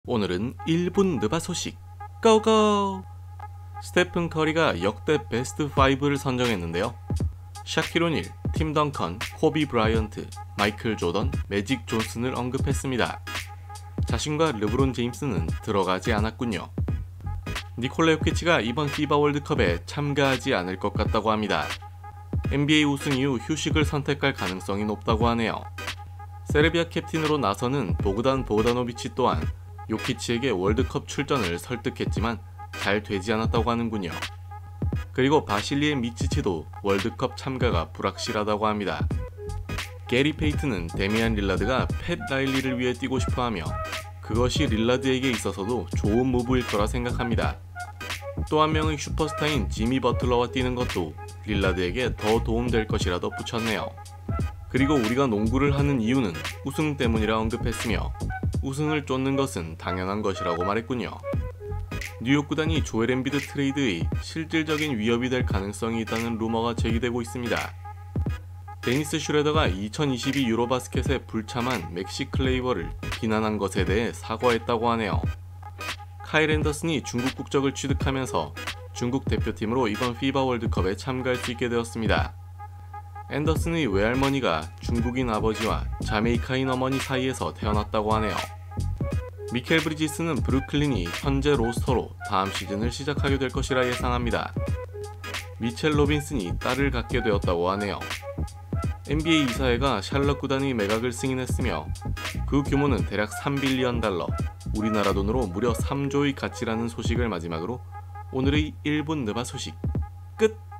오늘은 1분 느바 소식 고고! 스테픈 커리가 역대 베스트 5를 선정했는데요. 샤킬 오닐, 팀 덩컨, 코비 브라이언트, 마이클 조던, 매직 존슨을 언급했습니다. 자신과 르브론 제임스는 들어가지 않았군요. 니콜라 요키치가 이번 피바 월드컵에 참가하지 않을 것 같다고 합니다. NBA 우승 이후 휴식을 선택할 가능성이 높다고 하네요. 세르비아 캡틴으로 나서는 보그단 보그다노비치 또한 요키치에게 월드컵 출전을 설득했지만 잘 되지 않았다고 하는군요. 그리고 바실리의 미치치도 월드컵 참가가 불확실하다고 합니다. 게리 페이튼은 데미안 릴라드가 팻 라일리를 위해 뛰고 싶어하며 그것이 릴라드에게 있어서도 좋은 무브일 거라 생각합니다. 또 한 명의 슈퍼스타인 지미 버틀러와 뛰는 것도 릴라드에게 더 도움될 것이라 덧붙였네요. 그리고 우리가 농구를 하는 이유는 우승 때문이라 언급했으며 우승을 쫓는 것은 당연한 것이라고 말했군요. 뉴욕 구단이 조엘 엠비드 트레이드의 실질적인 위협이 될 가능성이 있다는 루머가 제기되고 있습니다. 데니스 슈레더가 2022 유로바스켓에 불참한 맥시 클레이버를 비난한 것에 대해 사과했다고 하네요. 카일 앤더슨이 중국 국적을 취득하면서 중국 대표팀으로 이번 피바 월드컵에 참가할 수 있게 되었습니다. 앤더슨의 외할머니가 중국인 아버지와 자메이카인 어머니 사이에서 태어났다고 하네요. 미켈 브리지스는 브루클린이 현재 로스터로 다음 시즌을 시작하게 될 것이라 예상합니다. 미첼 로빈슨이 딸을 갖게 되었다고 하네요. NBA 이사회가 샬럿 구단의 매각을 승인했으며 그 규모는 대략 3빌리언 달러, 우리나라 돈으로 무려 3조의 가치라는 소식을 마지막으로 오늘의 1분 느바 소식 끝!